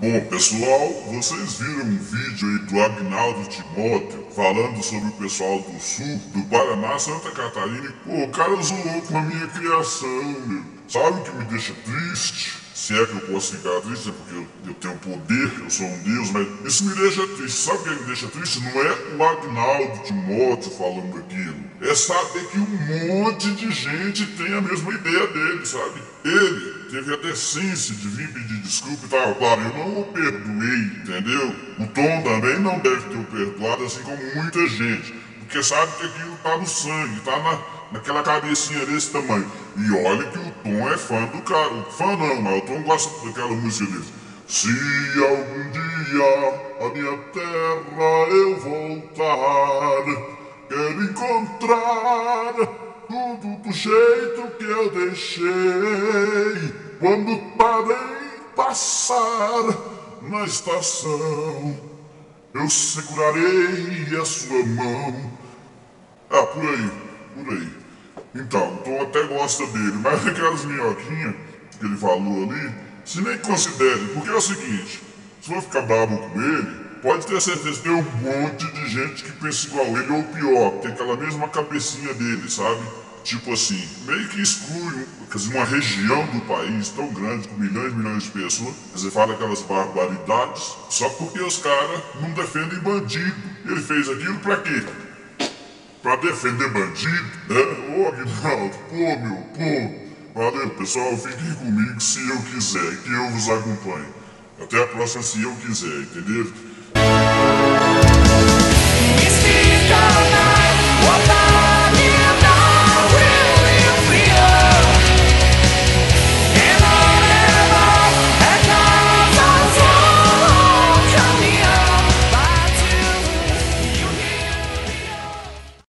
Bom, pessoal, vocês viram um vídeo aí do Agnaldo Timóteo falando sobre o pessoal do sul, do Paraná, Santa Catarina e, pô, o cara zoou com a minha criação, meu. Sabe o que me deixa triste? Se é que eu posso ficar triste, é porque eu tenho poder, eu sou um deus, mas isso me deixa triste. Sabe o que me deixa triste? Não é o Agnaldo Timóteo falando aquilo. É saber que um monte de gente tem a mesma ideia dele, sabe? Ele teve a decência de vir pedir desculpa e tal. Claro, eu não o perdoei, entendeu? O Tom também não deve ter o perdoado, assim como muita gente. Porque sabe que aquilo tá no sangue, tá naquela cabecinha desse tamanho. E olha que o Tom é fã do cara. Fã não, mas o Tom gosta daquela música dele. Se algum dia a minha terra eu voltar, quero encontrar tudo do jeito que eu deixei quando parei passar na estação. Eu segurarei a sua mão. Ah, por aí, por aí. Então, o Tom até gosta dele, mas aquelas minhoquinhas que ele falou ali, se nem considere, porque é o seguinte, se for ficar bravo com ele, pode ter certeza que tem um monte de gente que pensa igual ele, ou pior, que tem aquela mesma cabecinha dele, sabe? Tipo assim, meio que exclui, quer dizer, uma região do país tão grande, com milhões e milhões de pessoas, você fala aquelas barbaridades, só porque os caras não defendem bandido. Ele fez aquilo pra quê? Pra defender bandido, né? Ô Aguinaldo, pô meu, pô. Valeu pessoal, fiquem comigo se eu quiser, que eu vos acompanho. Até a próxima se eu quiser, entendeu?